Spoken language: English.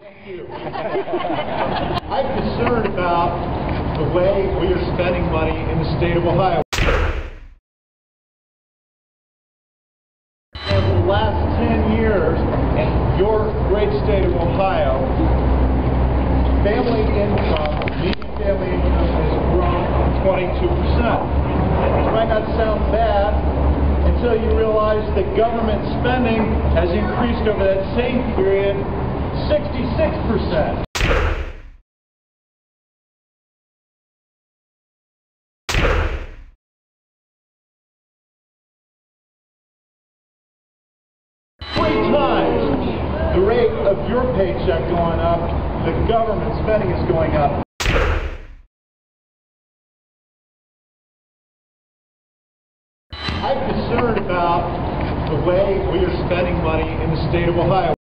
Thank you. I'm concerned about the way we are spending money in the state of Ohio. Over the last 10 years, in your great state of Ohio, family income, median family income has grown 22%. It might not sound bad until you realize that government spending has increased over that same period 66%. Three times the rate of your paycheck going up, the government spending is going up. I'm concerned about the way we are spending money in the state of Ohio.